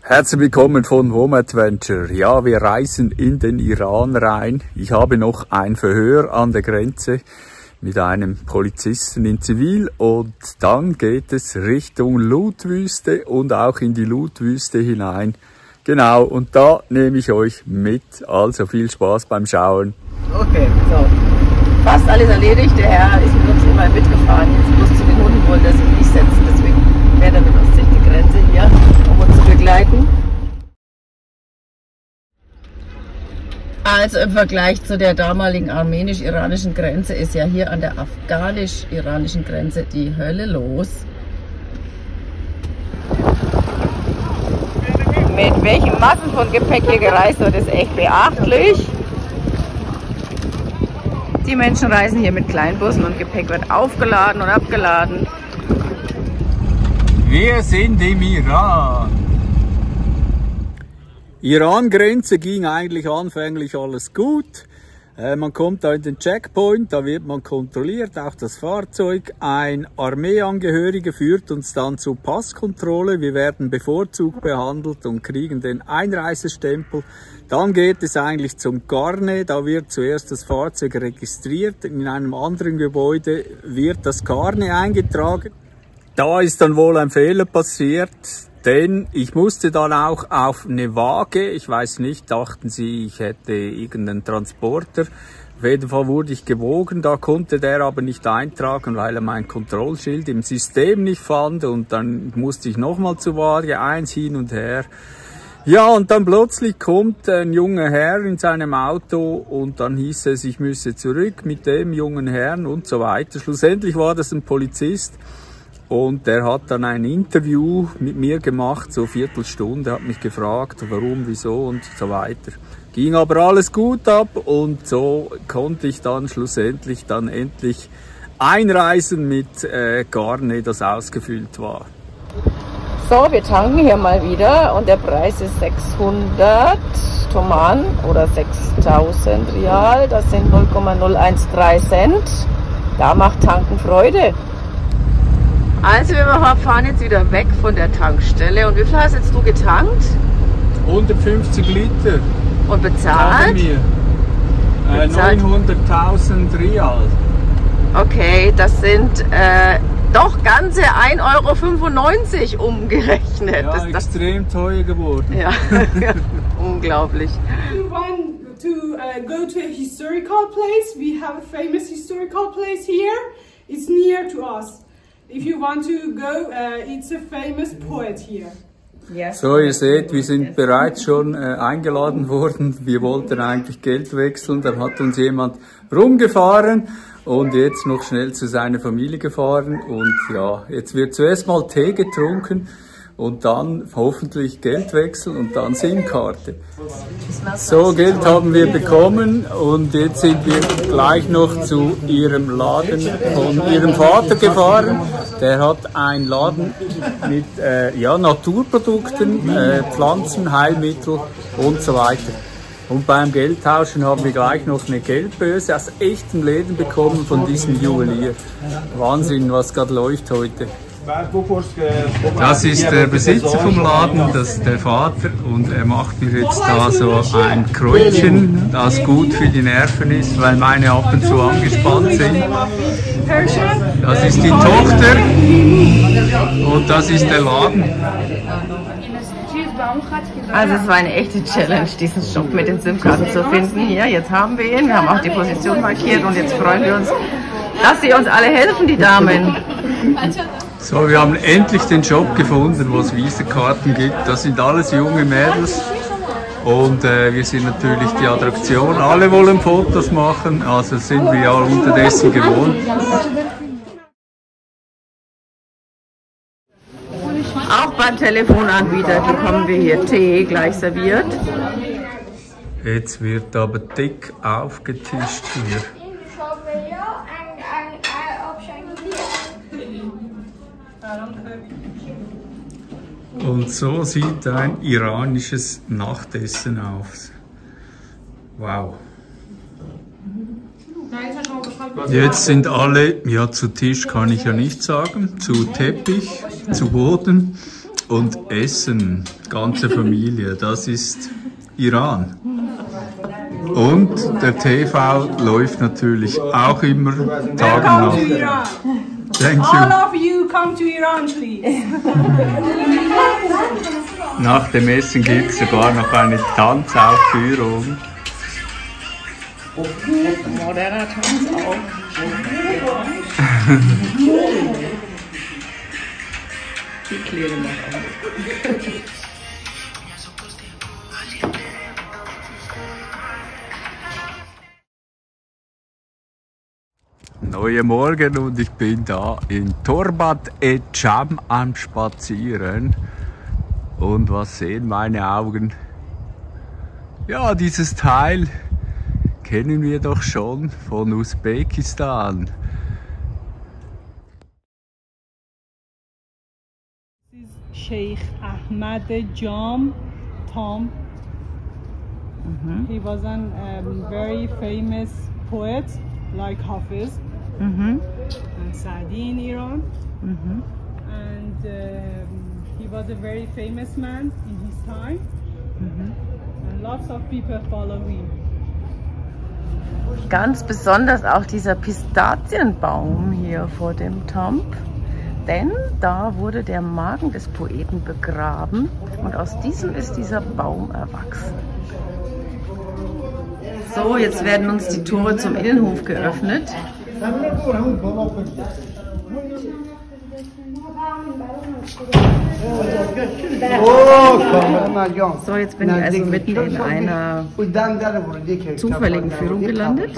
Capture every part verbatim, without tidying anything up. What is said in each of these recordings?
Herzlich willkommen von Home Adventure. Ja, wir reisen in den Iran rein. Ich habe noch ein Verhör an der Grenze mit einem Polizisten in Zivil und dann geht es Richtung Lut-Wüste und auch in die Lut-Wüste hinein. Genau, und da nehme ich euch mit. Also viel Spaß beim Schauen. Okay, so. Fast alles erledigt. Der Herr ist mit uns immer mitgefahren. Jetzt bloß zu den Hunden wollte er sich nicht setzen. Deswegen fährt er mit uns durch die Grenze hier, um uns zu begleiten. Also im Vergleich zu der damaligen armenisch-iranischen Grenze ist ja hier an der afghanisch-iranischen Grenze die Hölle los. Mit welchen Massen von Gepäck hier gereist wird, ist echt beachtlich. Die Menschen reisen hier mit Kleinbussen und Gepäck wird aufgeladen und abgeladen. Wir sind im Iran. Iran-Grenze ging eigentlich anfänglich alles gut. Äh, man kommt da in den Checkpoint, da wird man kontrolliert, auch das Fahrzeug. Ein Armeeangehöriger führt uns dann zur Passkontrolle. Wir werden bevorzugt behandelt und kriegen den Einreisestempel. Dann geht es eigentlich zum Garne, da wird zuerst das Fahrzeug registriert. In einem anderen Gebäude wird das Garne eingetragen. Da ist dann wohl ein Fehler passiert. Denn ich musste dann auch auf eine Waage, ich weiß nicht, dachten sie, ich hätte irgendeinen Transporter. Auf jeden Fall wurde ich gewogen, da konnte der aber nicht eintragen, weil er mein Kontrollschild im System nicht fand. Und dann musste ich nochmal zur Waage, eins hin und her. Ja, und dann plötzlich kommt ein junger Herr in seinem Auto und dann hieß es, ich müsse zurück mit dem jungen Herrn und so weiter. Schlussendlich war das ein Polizist. Und der hat dann ein Interview mit mir gemacht, so eine Viertelstunde, hat mich gefragt, warum, wieso und so weiter. Ging aber alles gut ab und so konnte ich dann schlussendlich dann endlich einreisen mit äh, Garne, das ausgefüllt war. So, wir tanken hier mal wieder und der Preis ist sechshundert Toman oder sechstausend Rial, das sind null Komma null eins drei Cent. Da macht Tanken Freude. Also wir fahren jetzt wieder weg von der Tankstelle. Und wie viel hast jetzt du getankt? hundertfünfzig Liter. Und bezahlt? Mir. Äh, neunhunderttausend Rial. Okay, das sind äh, doch ganze ein Euro fünfundneunzig umgerechnet. Ja, das ist extrem das, teuer geworden. Ja, unglaublich. If you want to uh, go to a historical place, we have a famous historical place here. It's near to us. If you want to go, uh, it's a famous poet here. Yes. So, ihr seht, wir sind bereits schon äh, eingeladen worden. Wir wollten eigentlich Geld wechseln, dann hat uns jemand rumgefahren und jetzt noch schnell zu seiner Familie gefahren. Und ja, jetzt wird zuerst mal Tee getrunken und dann hoffentlich Geld wechseln und dann SIM-Karte. So, Geld haben wir bekommen und jetzt sind wir gleich noch zu ihrem Laden von ihrem Vater gefahren. Der hat einen Laden mit äh, ja, Naturprodukten, äh, Pflanzen, Heilmittel und so weiter. Und beim Geldtauschen haben wir gleich noch eine Geldbörse aus echten Läden bekommen von diesem Juwelier. Wahnsinn, was gerade läuft heute. Das ist der Besitzer vom Laden, das ist der Vater und er macht mir jetzt da so ein Kräutchen, das gut für die Nerven ist, weil meine ab und zu angespannt sind. Das ist die Tochter und das ist der Laden. Also es war eine echte Challenge, diesen Shop mit den SIM-Karten zu finden. Hier, jetzt haben wir ihn, wir haben auch die Position markiert und jetzt freuen wir uns, dass sie uns alle helfen, die Damen. So, wir haben endlich den Shop gefunden, wo es Visa-Karten gibt. Das sind alles junge Mädels und äh, wir sind natürlich die Attraktion. Alle wollen Fotos machen, also sind wir ja unterdessen gewohnt. Auch beim Telefonanbieter bekommen wir hier Tee gleich serviert. Jetzt wird aber dick aufgetischt hier. Und so sieht ein iranisches Nachtessen aus. Wow. Jetzt sind alle, ja zu Tisch kann ich ja nicht sagen, zu Teppich, zu Boden. und essen, ganze Familie. Das ist Iran. Und der T V läuft natürlich auch immer Tag und Nacht. Welcome to Iran. Thank you. All of you come to Iran, please. Nach dem Essen gibt es sogar noch eine Tanzaufführung. Moderner Tanz auch. Die klären das auch. Neue Morgen und ich bin da in Torbat-e-Cham am Spazieren. Und was sehen meine Augen? Ja, dieses Teil kennen wir doch schon von Usbekistan. This is Sheikh Ahmad Jam Tom. Mhm. He was a um, very famous poet like Hafiz Mhm. and Saadi in Iran. Mhm. And um, he was a very famous man in his time. Mhm. And lots of people follow him. Ganz besonders auch dieser Pistazienbaum hier vor dem Tomb, denn da wurde der Magen des Poeten begraben und aus diesem ist dieser Baum erwachsen. So, jetzt werden uns die Tore zum Innenhof geöffnet. So, jetzt bin ich also mitten in einer zufälligen Führung gelandet.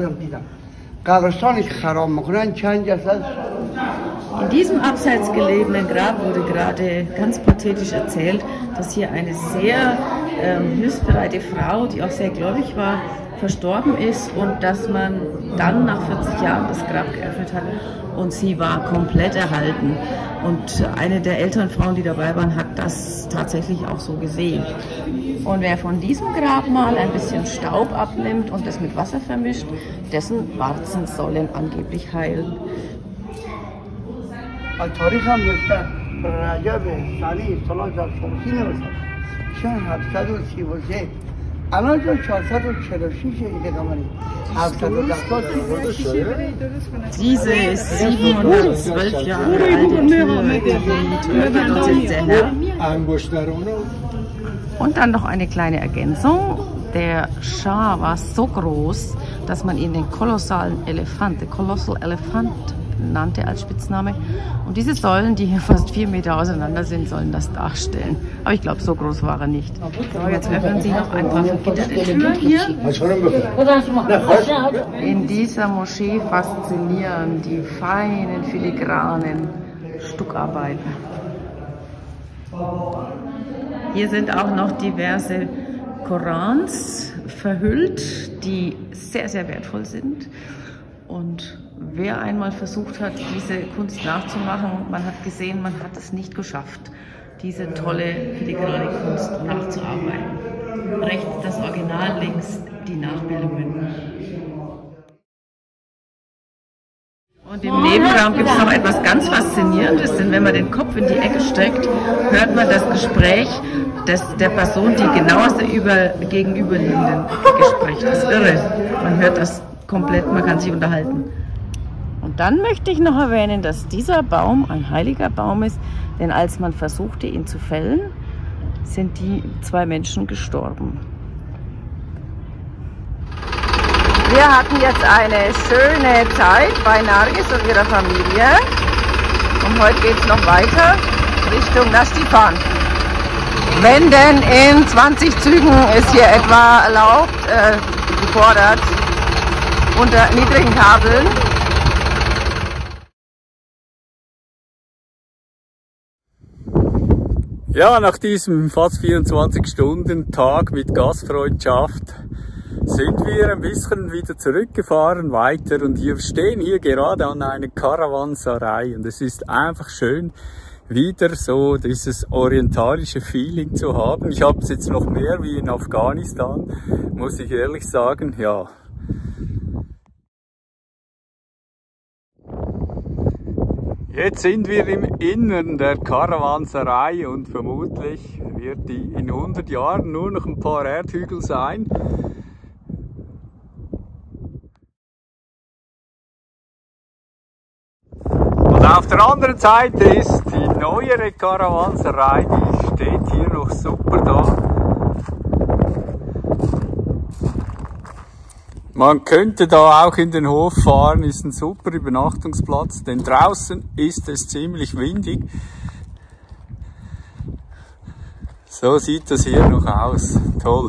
In diesem abseits gelegenen Grab wurde gerade ganz pathetisch erzählt, dass hier eine sehr ähm, hilfsbereite Frau, die auch sehr gläubig war, verstorben ist und dass man dann nach vierzig Jahren das Grab geöffnet hat und sie war komplett erhalten. Und eine der älteren Frauen, die dabei waren, hat das tatsächlich auch so gesehen. Und wer von diesem Grabmal ein bisschen Staub abnimmt und das mit Wasser vermischt, dessen Warzen sollen angeblich heilen. Diese siebenhundertzwölf Jahre alte Tür, die öffnet uns jetzt der Herr. Und dann noch eine kleine Ergänzung. Der Schah war so groß, dass man ihn den kolossalen Elefant, the Colossal Elephant, nannte als Spitzname. Und diese Säulen, die hier fast vier Meter auseinander sind, sollen das darstellen. Aber ich glaube, so groß war er nicht. So, jetzt öffnen Sie noch ein paar vergitterte Türen hier. In dieser Moschee faszinieren die feinen, filigranen Stuckarbeiten. Hier sind auch noch diverse Korans verhüllt, die sehr, sehr wertvoll sind. Und wer einmal versucht hat, diese Kunst nachzumachen, man hat gesehen, man hat es nicht geschafft, diese tolle filigrane Kunst nachzuarbeiten. Rechts das Original, links die Nachbildungen. Und im Nebenraum gibt es noch etwas ganz Faszinierendes, denn wenn man den Kopf in die Ecke streckt, hört man das Gespräch des, der Person, die genau aus der über, gegenüberliegenden Ecke spricht. Das ist irre. Man hört das komplett, man kann sich unterhalten. Und dann möchte ich noch erwähnen, dass dieser Baum ein heiliger Baum ist, denn als man versuchte, ihn zu fällen, sind die zwei Menschen gestorben. Wir hatten jetzt eine schöne Zeit bei Nargis und ihrer Familie und heute geht es noch weiter Richtung Nashtipan. Wenn denn in zwanzig Zügen ist hier etwa erlaubt, äh, gefordert, unter niedrigen Kabeln. Ja, nach diesem fast vierundzwanzig Stunden Tag mit Gastfreundschaft sind wir ein bisschen wieder zurückgefahren weiter und wir stehen hier gerade an einer Karawanserei und es ist einfach schön, wieder so dieses orientalische Feeling zu haben. Ich habe es jetzt noch mehr wie in Afghanistan, muss ich ehrlich sagen, ja. Jetzt sind wir im Innern der Karawanserei und vermutlich wird die in hundert Jahren nur noch ein paar Erdhügel sein. Und auf der anderen Seite ist die neuere Karawanserei, die steht hier noch super da. Man könnte da auch in den Hof fahren, ist ein super Übernachtungsplatz, denn draußen ist es ziemlich windig. So sieht das hier noch aus. Toll.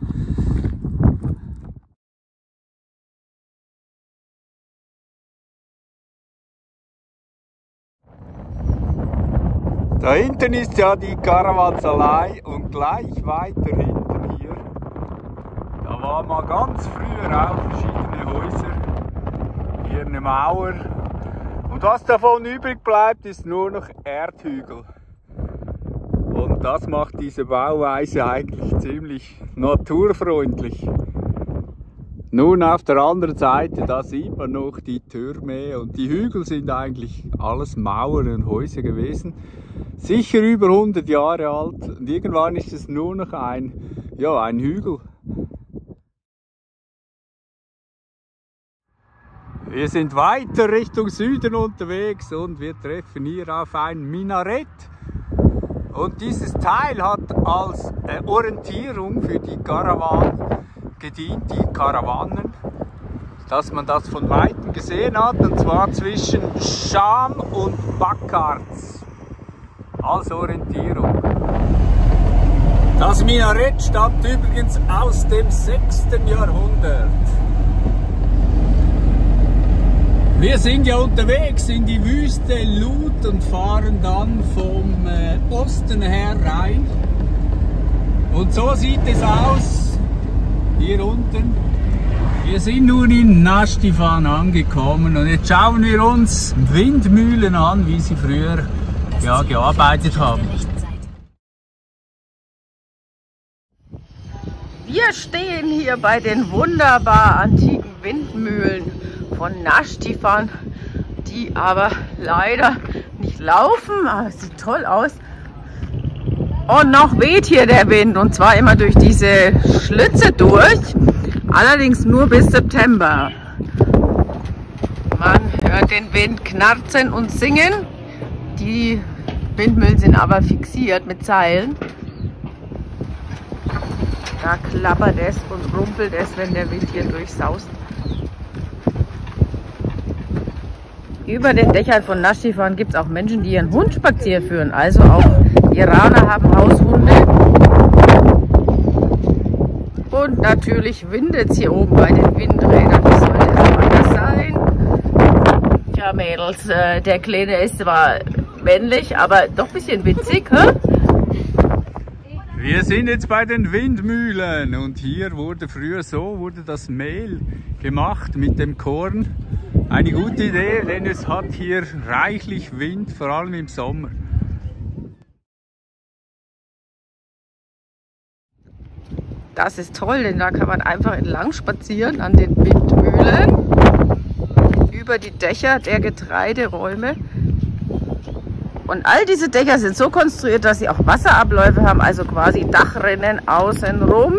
Da hinten ist ja die Karawanserei und gleich weiter hinten hier, da war mal ganz früher auch verschiedene Häuser, hier eine Mauer und was davon übrig bleibt, ist nur noch Erdhügel. Und das macht diese Bauweise eigentlich ziemlich naturfreundlich. Nun auf der anderen Seite, da sieht man noch die Türme und die Hügel sind eigentlich alles Mauern und Häuser gewesen. Sicher über hundert Jahre alt und irgendwann ist es nur noch ein, ja, ein Hügel. Wir sind weiter Richtung Süden unterwegs und wir treffen hier auf ein Minarett. Und dieses Teil hat als äh, Orientierung für die Karawan gedient, die Karawanen, dass man das von Weitem gesehen hat, und zwar zwischen Scham und Bakkarz als Orientierung. Das Minarett stammt übrigens aus dem sechsten Jahrhundert. Wir sind ja unterwegs in die Wüste Lut und fahren dann vom äh, Osten her rein. Und so sieht es aus, hier unten. Wir sind nun in Nastifan angekommen und jetzt schauen wir uns Windmühlen an, wie sie früher ja, gearbeitet haben. Wir stehen hier bei den wunderbar antiken Windmühlen von Nastifan, die aber leider nicht laufen, aber es sieht toll aus. Und noch weht hier der Wind, und zwar immer durch diese Schlitze durch, allerdings nur bis September. Man hört den Wind knarzen und singen. Die Windmühlen sind aber fixiert mit Seilen. Da klappert es und rumpelt es, wenn der Wind hier durchsaust. Über den Dächern von Nastifan gibt es auch Menschen, die ihren Hund spazieren führen. Also auch Iraner haben Haushunde. Und natürlich windet es hier oben bei den Windrädern. Wie sollte es anders sein? Tja, Mädels, äh, der Kleine ist zwar männlich, aber doch ein bisschen witzig. Hä? Wir sind jetzt bei den Windmühlen und hier wurde früher so wurde das Mehl gemacht mit dem Korn. Eine gute Idee, denn es hat hier reichlich Wind, vor allem im Sommer. Das ist toll, denn da kann man einfach entlang spazieren an den Windmühlen über die Dächer der Getreideräume. Und all diese Dächer sind so konstruiert, dass sie auch Wasserabläufe haben, also quasi Dachrinnen außenrum.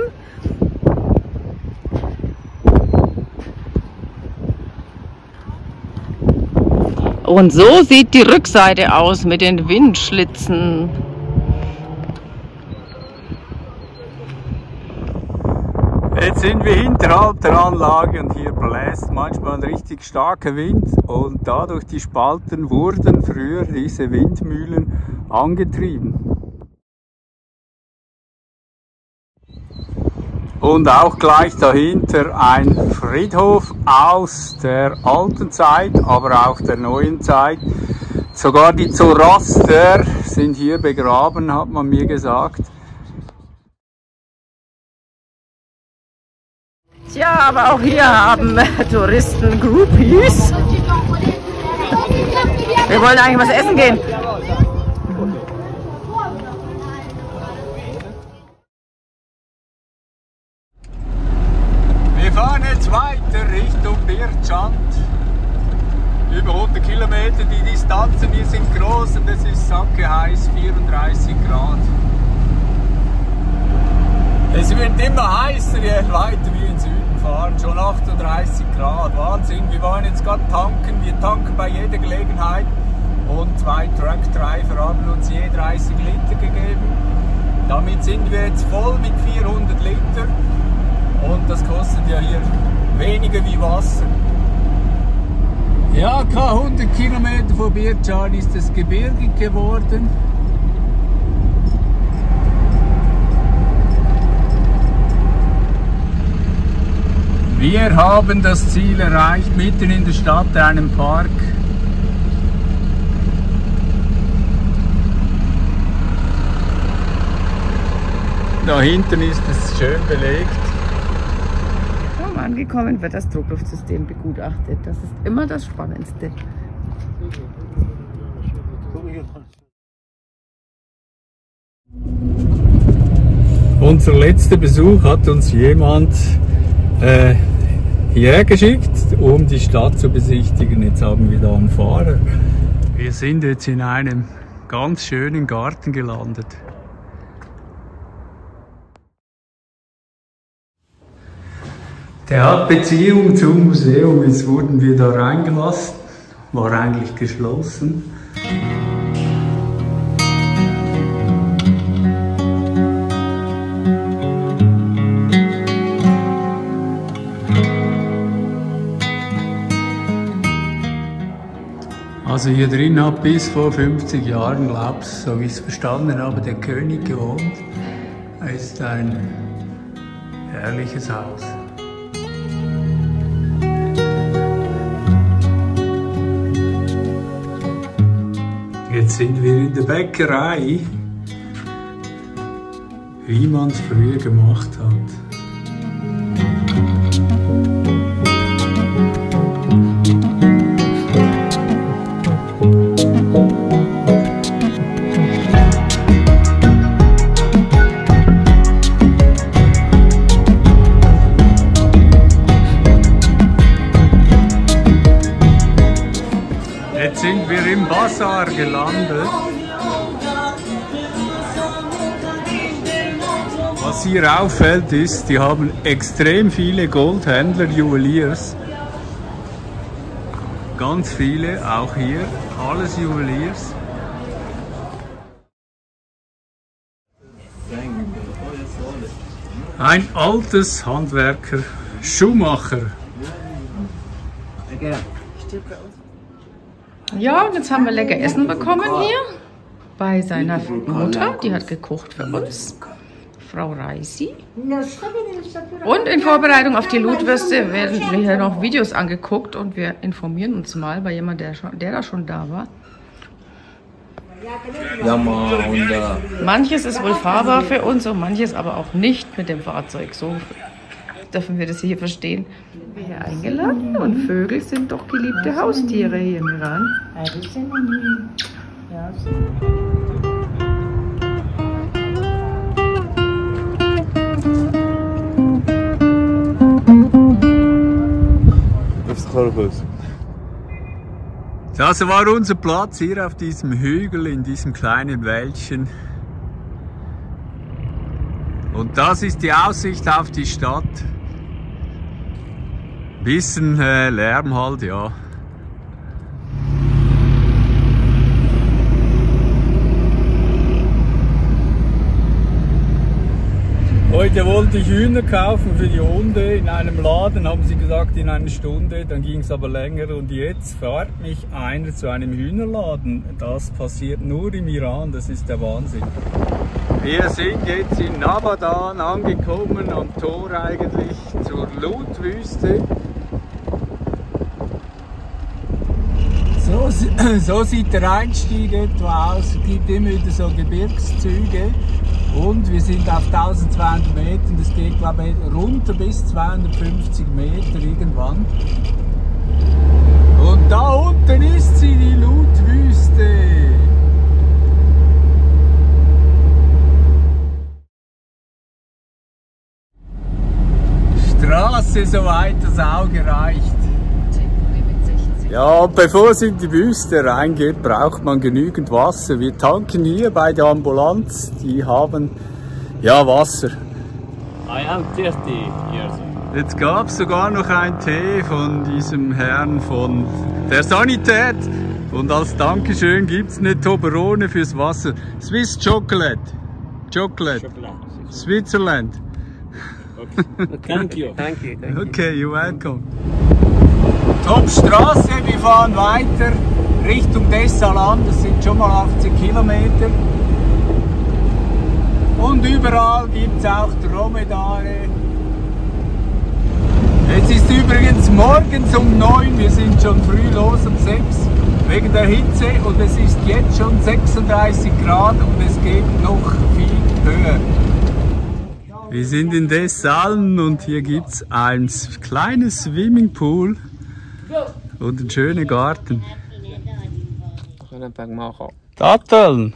Und so sieht die Rückseite aus mit den Windschlitzen. Jetzt sind wir hinterhalb der Anlage und hier bläst manchmal ein richtig starker Wind und dadurch die Spalten wurden früher diese Windmühlen angetrieben. Und auch gleich dahinter ein Friedhof aus der alten Zeit, aber auch der neuen Zeit. Sogar die Zoroaster sind hier begraben, hat man mir gesagt. Tja, aber auch hier haben Touristen Groupies. Wir wollen eigentlich was essen gehen. Wir fahren jetzt weiter Richtung Birchand. Über hundert Kilometer, die Distanzen hier sind groß und es ist sacke heiß, vierunddreißig Grad. Es wird immer heißer, je weiter wir in den Süden fahren, schon achtunddreißig Grad, Wahnsinn. Wir waren jetzt gerade tanken, wir tanken bei jeder Gelegenheit und zwei Truckdriver haben uns je dreißig Liter gegeben. Damit sind wir jetzt voll mit vierhundert Liter und das kostet ja hier weniger wie Wasser. Ja, keine hundert Kilometer von Birchan ist es gebirgig geworden. Wir haben das Ziel erreicht, mitten in der Stadt, einem Park. Da hinten ist es schön belegt. Kaum angekommen wird das Druckluftsystem begutachtet. Das ist immer das Spannendste. Unser letzter Besuch hat uns jemand äh, hierher geschickt, um die Stadt zu besichtigen. Jetzt haben wir da einen Fahrer. Wir sind jetzt in einem ganz schönen Garten gelandet. Der hat Beziehung zum Museum. Jetzt wurden wir da reingelassen. War eigentlich geschlossen. Also hier drin hat bis vor fünfzig Jahren, glaube ich, so wie ich es verstanden habe, der König gewohnt. Es ist ein herrliches Haus. Jetzt sind wir in der Bäckerei, wie man es früher gemacht hat. Jetzt sind wir im Bazar gelandet. Was hier auffällt ist, die haben extrem viele Goldhändler, Juweliers. Ganz viele, auch hier, alles Juweliers. Ein altes Handwerker, Schuhmacher. Ja, und jetzt haben wir lecker Essen bekommen hier bei seiner Mutter. Die hat gekocht für uns, Frau Reisi. Und in Vorbereitung auf die Ludwürste werden wir hier noch Videos angeguckt und wir informieren uns mal bei jemandem, der, schon, der da schon da war. Manches ist wohl fahrbar für uns und manches aber auch nicht mit dem Fahrzeug. So dürfen wir das hier verstehen. Wir hier eingeladen und Vögel sind doch geliebte Haustiere hier im Iran. Das war unser Platz hier auf diesem Hügel, in diesem kleinen Wäldchen. Und das ist die Aussicht auf die Stadt. Bisschen äh, Lärm halt, ja. Heute wollte ich Hühner kaufen für die Hunde in einem Laden, haben sie gesagt in einer Stunde, dann ging es aber länger und jetzt fährt mich einer zu einem Hühnerladen. Das passiert nur im Iran, das ist der Wahnsinn. Wir sind jetzt in Nabadan angekommen, am Tor eigentlich zur Ludwüste. So, so sieht der Einstieg etwa aus, es gibt immer wieder so Gebirgszüge und wir sind auf eintausendzweihundert Metern, das geht glaube ich runter bis zweihundertfünfzig Meter irgendwann. Und da unten ist sie, die Ludwüste. Straße, soweit das Auge reicht. Ja, bevor es in die Wüste reingeht, braucht man genügend Wasser. Wir tanken hier bei der Ambulanz, die haben ja Wasser. I am thirty years old. Jetzt gab es sogar noch einen Tee von diesem Herrn von der Sanität. Und als Dankeschön gibt es eine Toblerone fürs Wasser. Swiss Chocolate. Chocolate. Chocolate. Switzerland. Okay. Thank you. Thank you. Thank you. Okay, you're welcome. Top Straße, wir fahren weiter Richtung Dessalan, das sind schon mal achtzig Kilometer. Und überall gibt es auch Dromedare. Jetzt ist übrigens morgens um neun, wir sind schon früh los um sechs wegen der Hitze und es ist jetzt schon sechsunddreißig Grad und es geht noch viel höher. Wir sind in Dessalan und hier gibt es ein kleines Swimmingpool und einen schönen Garten. Datteln!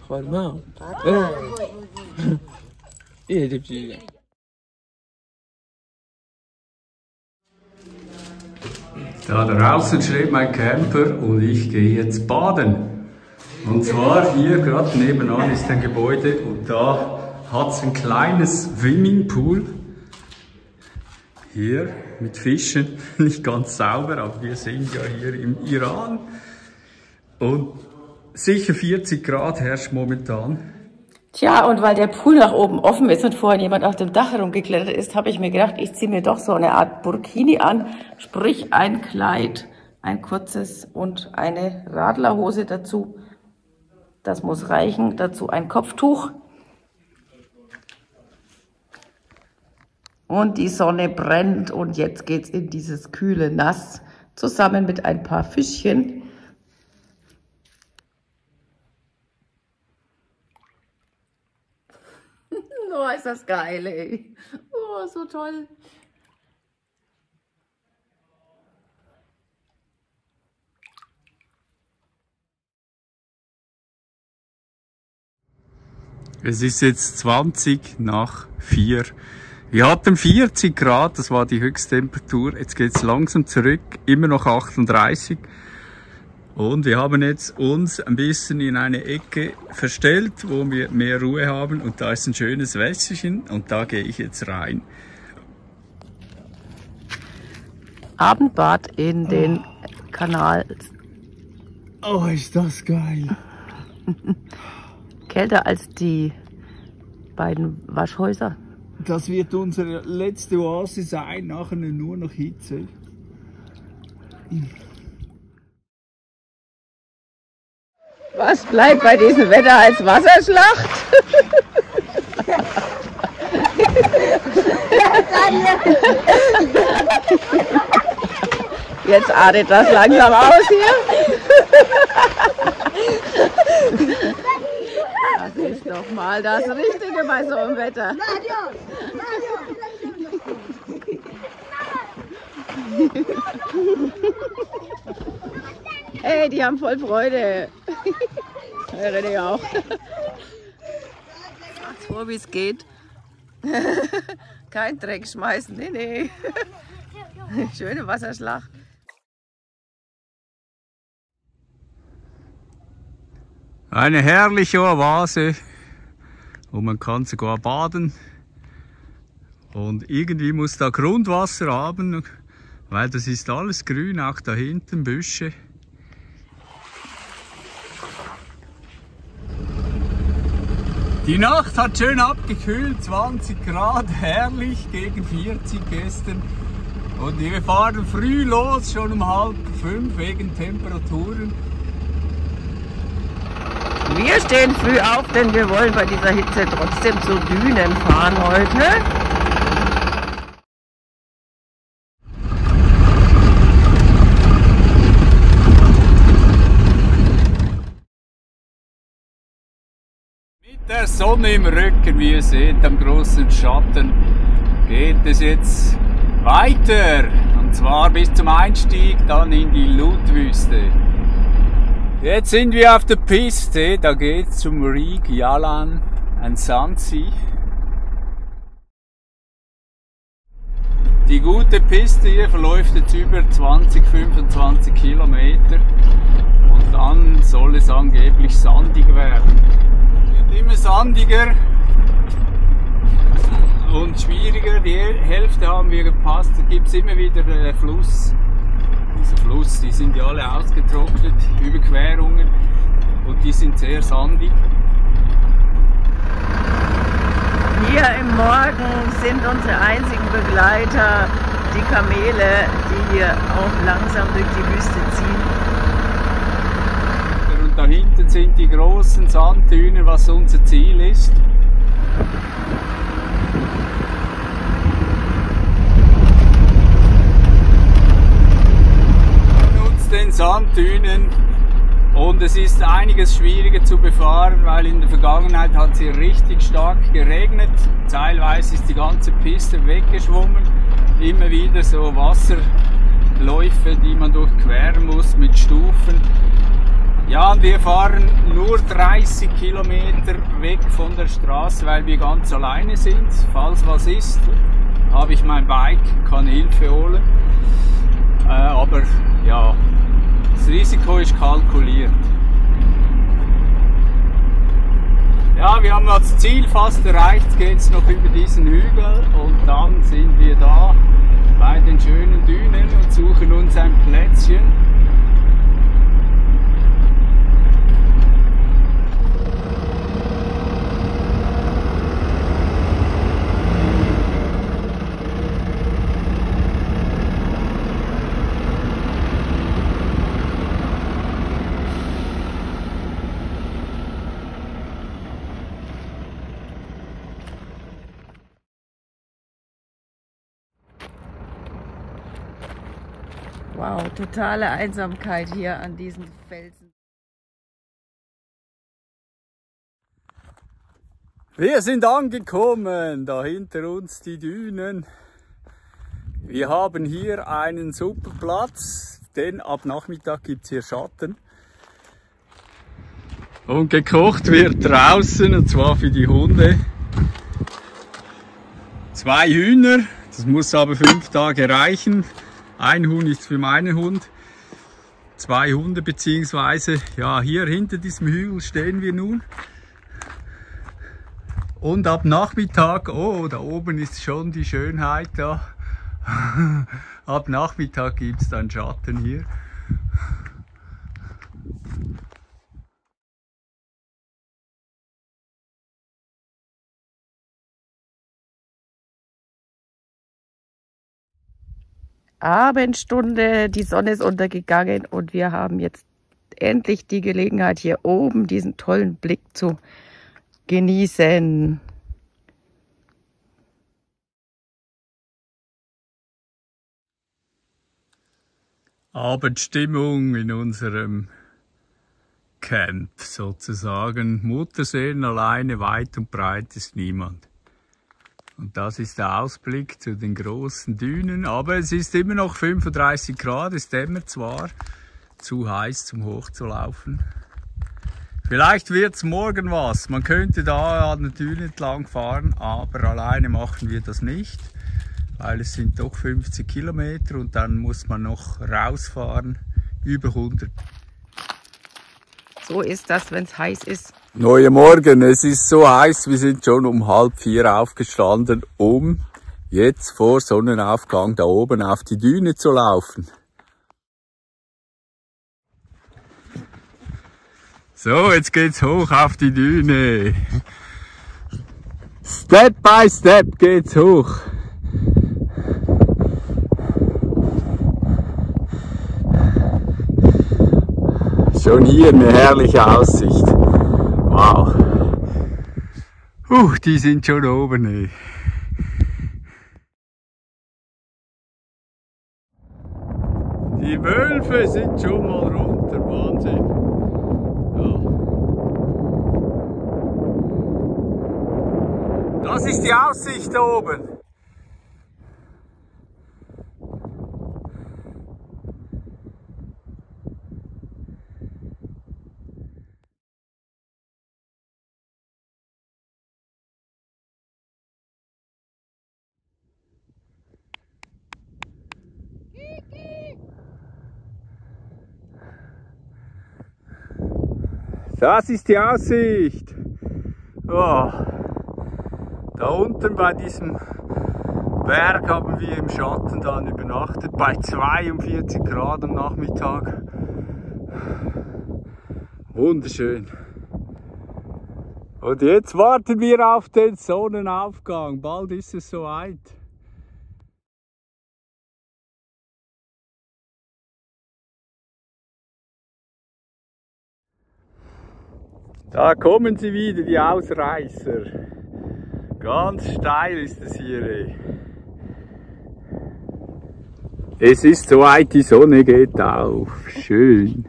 Da draußen steht mein Camper und ich gehe jetzt baden. Und zwar hier gerade nebenan ist ein Gebäude und da hat es ein kleines Swimmingpool. Hier mit Fischen, nicht ganz sauber, aber wir sind ja hier im Iran. Und sicher vierzig Grad herrscht momentan. Tja, und weil der Pool nach oben offen ist und vorhin jemand auf dem Dach herumgeklettert ist, habe ich mir gedacht, ich ziehe mir doch so eine Art Burkini an, sprich ein Kleid, ein kurzes und eine Radlerhose dazu. Das muss reichen, dazu ein Kopftuch. Und die Sonne brennt und jetzt geht's in dieses kühle Nass zusammen mit ein paar Fischchen. Oh, ist das geil, ey. Oh, so toll. Es ist jetzt zwanzig nach vier. Wir hatten vierzig Grad, das war die Höchsttemperatur. Jetzt geht es langsam zurück, immer noch achtunddreißig. Und wir haben jetzt uns ein bisschen in eine Ecke verstellt, wo wir mehr Ruhe haben. Und da ist ein schönes Wässerchen und da gehe ich jetzt rein. Abendbad in den Kanal. Oh, ist das geil. Kälter als die beiden Waschhäuser. Das wird unsere letzte Oase sein, nachher nur noch Hitze. Was bleibt bei diesem Wetter als Wasserschlacht? Jetzt artet das langsam aus hier. Das ist doch mal das Richtige bei so einem Wetter. Hey, die haben voll Freude. Ja, René auch. Macht's vor, wie es geht. Kein Dreck schmeißen, nee, nee. Schöne Wasserschlacht. Eine herrliche Oase und man kann sogar baden. Und irgendwie muss da Grundwasser haben, weil das ist alles grün, auch da hinten Büsche. Die Nacht hat schön abgekühlt, zwanzig Grad, herrlich, gegen vierzig gestern. Und wir fahren früh los, schon um halb fünf wegen Temperaturen. Wir stehen früh auf, denn wir wollen bei dieser Hitze trotzdem zu Dünen fahren heute. Mit der Sonne im Rücken, wie ihr seht, am großen Schatten, geht es jetzt weiter. Und zwar bis zum Einstieg, dann in die Lut-Wüste. Jetzt sind wir auf der Piste, da geht's zum Rig Yalan and Sansi. Die gute Piste hier verläuft jetzt über zwanzig, fünfundzwanzig Kilometer und dann soll es angeblich sandig werden. Es wird immer sandiger und schwieriger. Die Hälfte haben wir gepasst. Da gibt es immer wieder äh, Fluss. Dieser Fluss, die sind ja alle ausgetrocknet, Überquerungen und die sind sehr sandig. Hier im Morgen sind unsere einzigen Begleiter die Kamele, die hier auch langsam durch die Wüste ziehen. Und da hinten sind die großen Sanddünen, was unser Ziel ist. Uns den Sanddünen. Und es ist einiges schwieriger zu befahren, weil in der Vergangenheit hat es hier richtig stark geregnet. Teilweise ist die ganze Piste weggeschwommen. Immer wieder so Wasserläufe, die man durchqueren muss mit Stufen. Ja, und wir fahren nur dreißig Kilometer weg von der Straße, weil wir ganz alleine sind. Falls was ist, habe ich mein Bike, kann Hilfe holen. Äh, aber ja. Das Risiko ist kalkuliert. Ja, wir haben das Ziel fast erreicht, geht es noch über diesen Hügel und dann sind wir da bei den schönen Dünen und suchen uns ein Plätzchen. Wow, totale Einsamkeit hier an diesen Felsen. Wir sind angekommen, da hinter uns die Dünen. Wir haben hier einen super Platz, denn ab Nachmittag gibt es hier Schatten. Und gekocht wird draußen, und zwar für die Hunde. Zwei Hühner, das muss aber fünf Tage reichen. Ein Huhn ist für meinen Hund, zwei Hunde beziehungsweise, ja, hier hinter diesem Hügel stehen wir nun. Und ab Nachmittag, oh, da oben ist schon die Schönheit da. Ab Nachmittag gibt es dann Schatten hier. Abendstunde, die Sonne ist untergegangen und wir haben jetzt endlich die Gelegenheit, hier oben diesen tollen Blick zu genießen. Abendstimmung in unserem Camp sozusagen. Mutterseen alleine, weit und breit ist niemand. Und das ist der Ausblick zu den großen Dünen. Aber es ist immer noch fünfunddreißig Grad, es dämmert zwar, zu heiß zum Hochzulaufen. Vielleicht wird's morgen was. Man könnte da an der Düne entlang fahren, aber alleine machen wir das nicht, weil es sind doch fünfzig Kilometer und dann muss man noch rausfahren, über hundert. So ist das, wenn es heiß ist. Neue Morgen, es ist so heiß, wir sind schon um halb vier aufgestanden, um jetzt vor Sonnenaufgang da oben auf die Düne zu laufen. So, jetzt geht's hoch auf die Düne. Step by Step geht's hoch. Schon hier eine herrliche Aussicht. Wow. Uh, die sind schon oben, ey. Die Wölfe sind schon mal runter, Wahnsinn. Ja. Das ist die Aussicht da oben. Das ist die Aussicht. Oh. Da unten bei diesem Berg haben wir im Schatten dann übernachtet, bei zweiundvierzig Grad am Nachmittag. Wunderschön. Und jetzt warten wir auf den Sonnenaufgang. Bald ist es soweit. Da kommen sie wieder, die Ausreißer. Ganz steil ist es hier. Ey. Es ist soweit, die Sonne geht auf. Schön.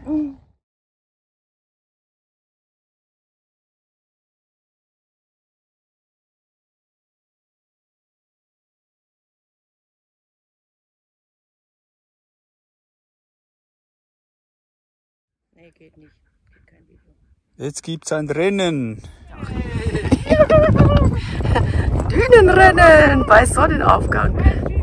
Nee, geht nicht. Geht kein Video. Jetzt gibt's ein Rennen. Dünenrennen bei Sonnenaufgang.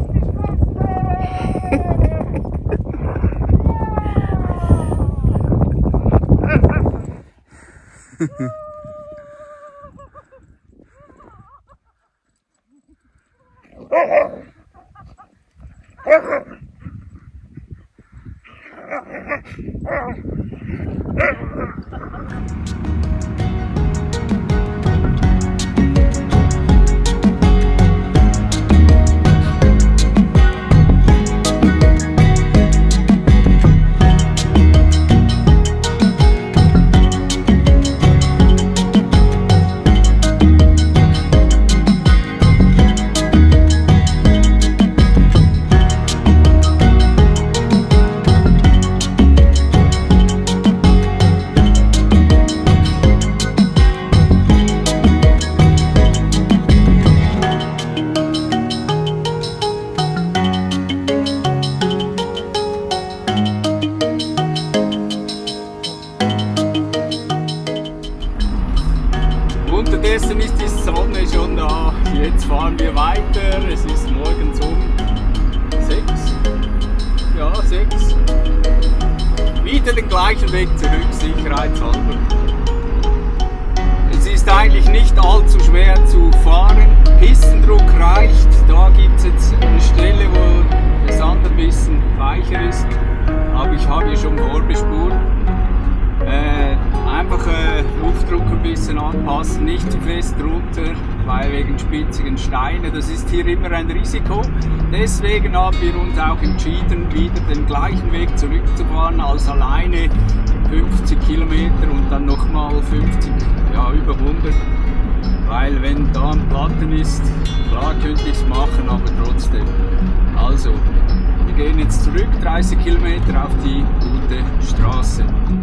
Unterdessen ist die Sonne schon da. Jetzt fahren wir weiter. Es ist morgens um sechs. Ja, sechs. Wieder den gleichen Weg zurück, sicherheitshalber. Es ist eigentlich nicht allzu schwer zu fahren. Pistendruck reicht. Da gibt es jetzt eine Stelle, wo der Sand ein bisschen weicher ist. Aber ich habe hier schon vorbespult. Äh, einfach äh, Luftdruck ein bisschen anpassen, nicht zu fest runter, weil wegen spitzigen Steine, das ist hier immer ein Risiko. Deswegen haben wir uns auch entschieden, wieder den gleichen Weg zurückzufahren als alleine, fünfzig Kilometer und dann nochmal fünfzig, ja über hundert, weil wenn da ein Platten ist, klar könnte ich es machen, aber trotzdem. Also, wir gehen jetzt zurück, dreißig Kilometer auf die gute Straße.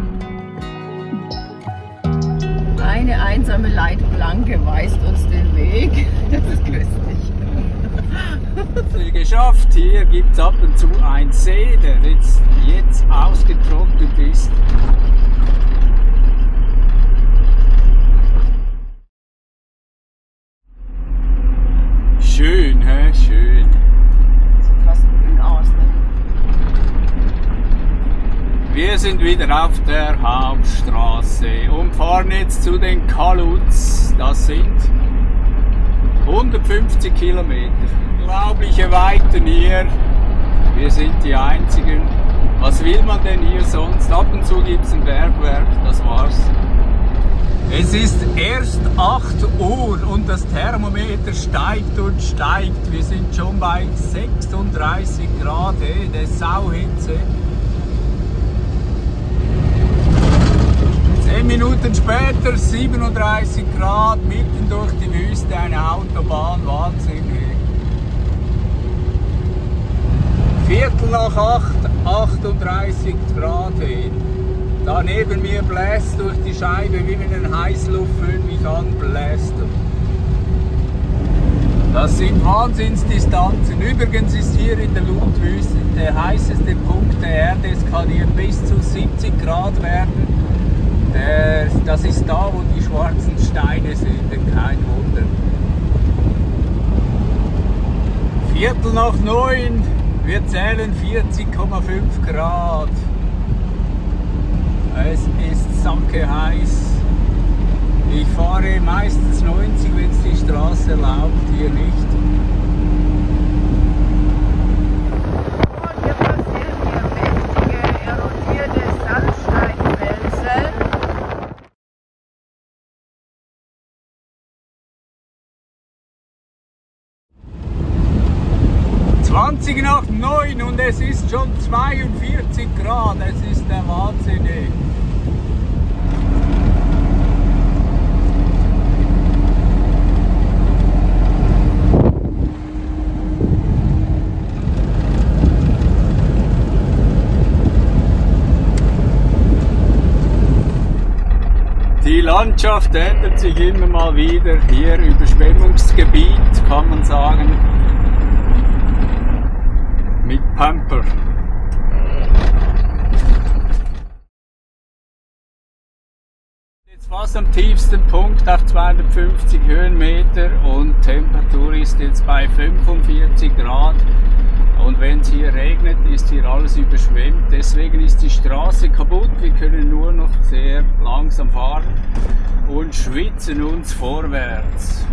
Eine einsame Leitplanke weist uns den Weg. Das ist köstlich. Viel geschafft. Hier gibt es ab und zu einen See, der jetzt, jetzt ausgetrocknet ist. Schön, hä? Schön. Sieht fast grün aus, ne? Wir sind wieder auf der Hauptstraße und fahren jetzt zu den Kaluts. Das sind hundertfünfzig Kilometer. Unglaubliche Weiten hier. Wir sind die Einzigen. Was will man denn hier sonst? Ab und zu gibt es ein Bergwerk, das war's. Es ist erst acht Uhr und das Thermometer steigt und steigt. Wir sind schon bei sechsunddreißig Grad, hey, der Sauhitze. Zehn Minuten später siebenunddreißig Grad, mitten durch die Wüste, eine Autobahn, Wahnsinn. Viertel nach acht, achtunddreißig Grad. Da neben mir bläst durch die Scheibe, wie wenn ein Heißluftföhn mich anbläst. Das sind Wahnsinnsdistanzen. Übrigens ist hier in der Lutwüste der heißeste Punkt der Erde. Es kann hier bis zu siebzig Grad werden. Das ist da, wo die schwarzen Steine sind, kein Wunder. Viertel nach neun, wir zählen vierzig Komma fünf Grad. Es ist sacke heiß. Ich fahre meistens neunzig, wenn es die Straße erlaubt, hier nicht. Und wir passieren hier mächtige, erodierte Sandsteinfelsen. zwanzig nach neun und es ist schon zweiundvierzig Grad, es ist der Wahnsinn. Ey. Die Landschaft ändert sich immer mal wieder. Hier Überschwemmungsgebiet, kann man sagen, mit Pamper. Jetzt fast am tiefsten Punkt auf zweihundertfünfzig Höhenmeter und Temperatur ist jetzt bei fünfundvierzig Grad. Und wenn es hier regnet, ist hier alles überschwemmt. Deswegen ist die Straße kaputt. Wir können nur noch sehr langsam fahren und schwitzen uns vorwärts.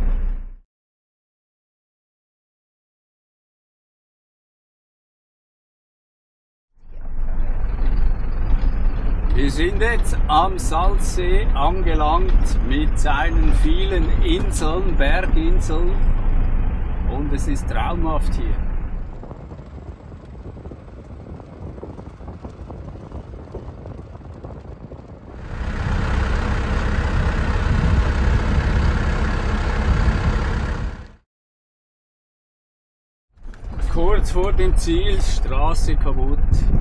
Wir sind jetzt am Salzsee angelangt mit seinen vielen Inseln, Berginseln, und es ist traumhaft hier. Kurz vor dem Ziel, Straße kaputt.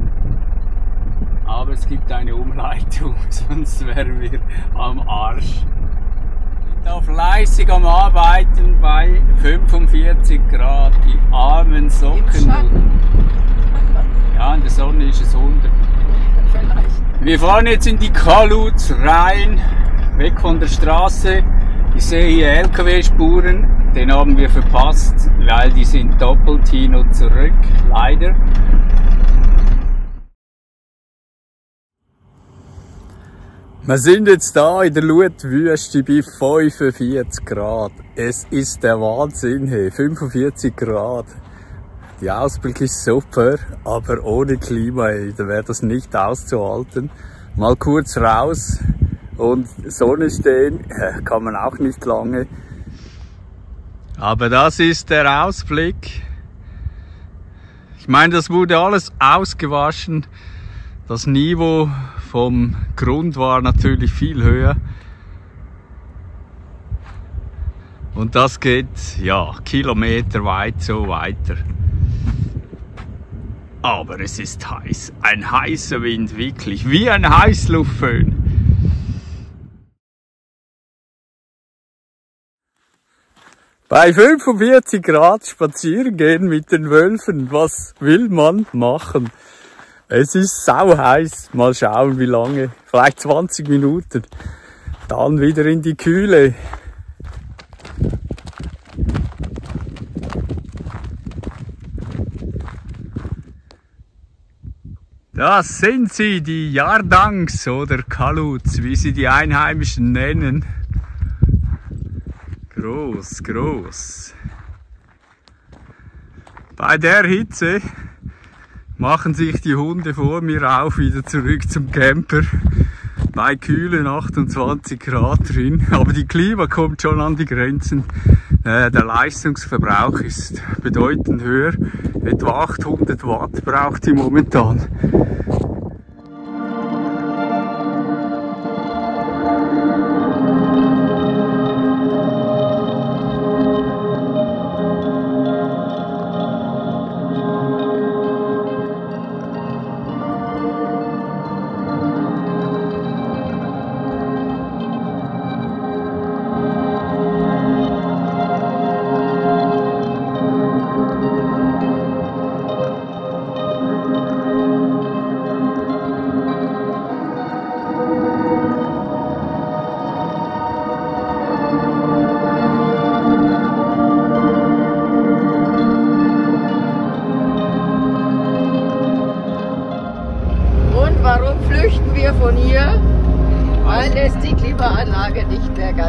Aber es gibt eine Umleitung, sonst wären wir am Arsch. Wir sind da fleißig am Arbeiten bei fünfundvierzig Grad, die armen Socken. Ja, in der Sonne ist es hundert. Wir fahren jetzt in die Kalutz rein, weg von der Straße. Ich sehe hier L K W-Spuren, den haben wir verpasst, weil die sind doppelt hin und zurück, leider. Wir sind jetzt da in der Luetwüste bei fünfundvierzig Grad. Es ist der Wahnsinn, hey. fünfundvierzig Grad. Die Ausblick ist super, aber ohne Klima, hey, da wäre das nicht auszuhalten. Mal kurz raus und Sonne stehen, kann man auch nicht lange. Aber das ist der Ausblick. Ich meine, das wurde alles ausgewaschen. Das Niveau vom Grund war natürlich viel höher. Und das geht, ja, kilometerweit so weiter. Aber es ist heiß. Ein heißer Wind, wirklich. Wie ein Heißluftföhn. Bei fünfundvierzig Grad spazieren gehen mit den Wölfen. Was will man machen? Es ist sau heiß. Mal schauen, wie lange. Vielleicht zwanzig Minuten. Dann wieder in die Kühle. Das sind sie, die Yardangs oder Kalutz, wie sie die Einheimischen nennen. Groß, groß. Bei der Hitze machen sich die Hunde vor mir auf, wieder zurück zum Camper. Bei kühlen achtundzwanzig Grad drin. Aber die Klima kommt schon an die Grenzen. Äh, der Leistungsverbrauch ist bedeutend höher. Etwa achthundert Watt braucht die momentan.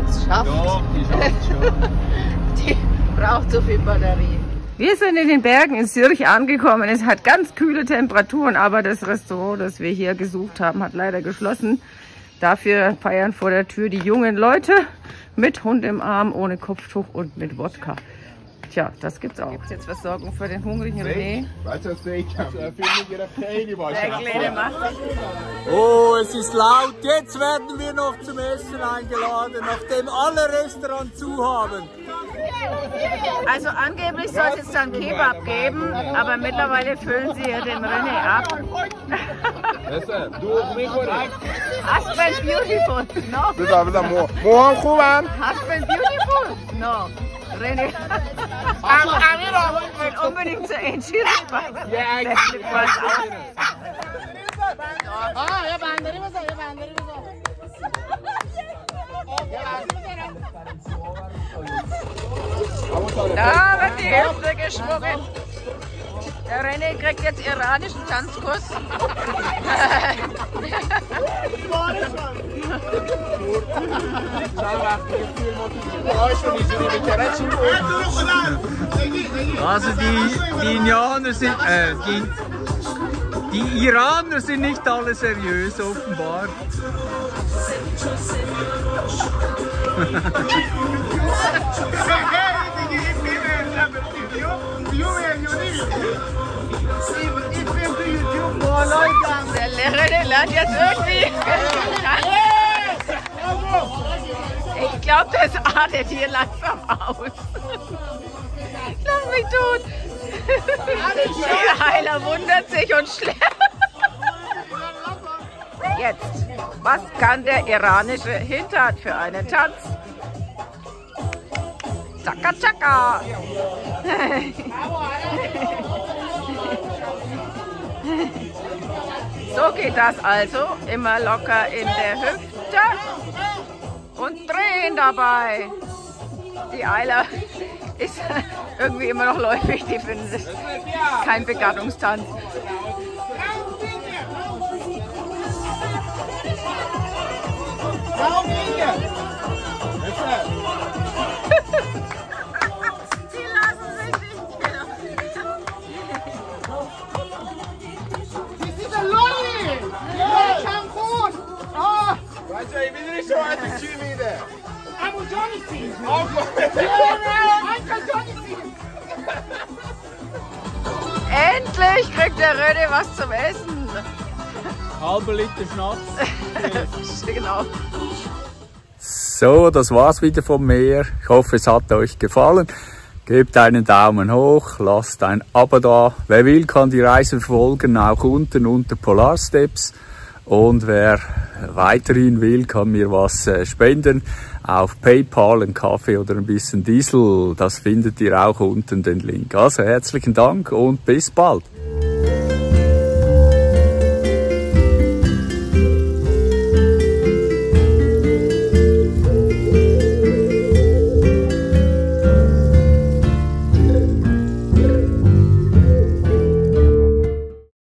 es schafft. Doch, die schafft schon. Die braucht so viel Batterie. Wir sind in den Bergen in Zürich angekommen. Es hat ganz kühle Temperaturen, aber das Restaurant, das wir hier gesucht haben, hat leider geschlossen. Dafür feiern vor der Tür die jungen Leute mit Hund im Arm, ohne Kopftuch und mit Wodka. Tja, das gibt's auch. Gibt's jetzt Versorgung für den hungrigen René? Weißt du, was ich habe? Der Kleine war Der Kleine macht. Oh, es ist laut. Jetzt werden wir noch zum Essen eingeladen, nachdem alle Restaurants zu haben. Also angeblich soll es jetzt dann Kebab geben, aber mittlerweile füllen sie ja den René ab. Husband beautiful. No. Husband beautiful. No. René. Ich will unbedingt zur Angie rüber. Der flippt was aus. Da wird die Hälfte geschwungen. Der René kriegt jetzt iranischen Tanzkurs. Also die, die Indianer sind, äh, die, die Iraner sind nicht alle seriös, offenbar. Der René lernt jetzt irgendwie. Ich glaube, das artet hier langsam aus. Lass mich tot. Der Heiler wundert sich und schläft. Jetzt, was kann der iranische Hintern für einen Tanz? Chaka Chaka. So geht das also, immer locker in der Hüfte und drehen dabei. Die Eiler ist irgendwie immer noch läufig, die finden es kein Begattungstanz. Die lassen sich nicht mehr. Weißt du, ich bin nicht so alt wie wieder. I'm Johnny C. Endlich kriegt der René was zum Essen. Halber Liter Schnaps. Genau. So, das war's wieder vom Meer. Ich hoffe, es hat euch gefallen. Gebt einen Daumen hoch, lasst ein Abo da. Wer will, kann die Reise verfolgen, auch unten unter Polar Steps. Und wer weiterhin will, kann mir was spenden. Auf PayPal, einen Kaffee oder ein bisschen Diesel. Das findet ihr auch unten den Link. Also herzlichen Dank und bis bald.